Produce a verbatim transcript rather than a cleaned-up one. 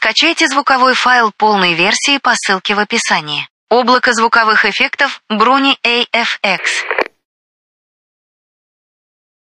Скачайте звуковой файл полной версии по ссылке в описании. Облако звуковых эффектов Bruni эй эф экс.